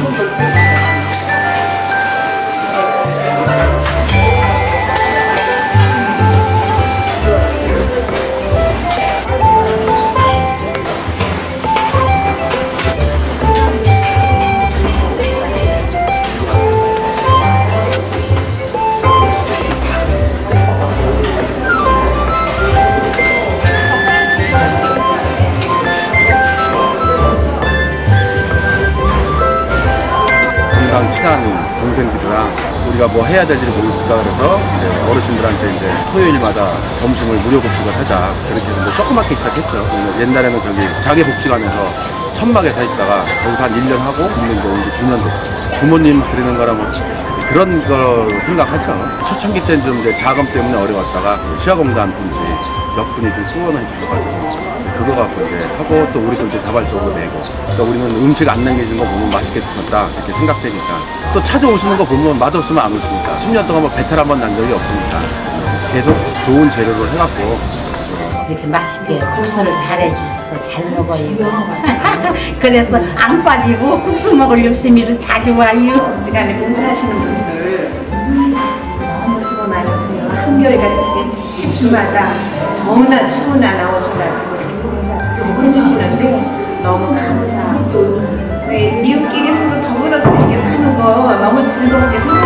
친한 동생들이랑 우리가 뭐 해야 될지를 모르겠다 그래서 이제 어르신들한테 이제 토요일마다 점심을 무료 복식을 하자 그렇게 해서 뭐 조그맣게 시작했죠. 옛날에는 저기 자기복지관에서 천막에 서 있다가 거기서 한 1년 하고 이제 2년 됐어요. 부모님 드리는 거라 뭐 그런 걸 생각하죠. 초창기 때는 좀 이제 자금 때문에 어려웠다가 시아공단 분들이 몇 분이 좀 후원을 해주셔가지고 그거 갖고 이제 하고 또 우리도 이제 자발적으로 내고 또 우리는 음식 안 남겨진 거 보면 맛있게 드셨다 이렇게 생각되니까 또 찾아오시는 거 보면 맛없으면 안 오시니까 10년 동안 뭐 배탈 한 번 난 적이 없으니까 계속 좋은 재료를 해갖고 이렇게 맛있게 국수를 잘해주셔서 잘 먹어요. 그래서 안 빠지고 국수 먹을 욕심으로 자주 와요. 시간에 봉사하시는 분들 너무 수고 많으세요. 한결같이 주마다 더우나 추우나 나오셔가지고 이렇게 봉사 해주시는데 너무 감사하고 네, 이웃끼리 서로 더불어서 이렇게 사는 거 너무 즐겁게 생각합니다.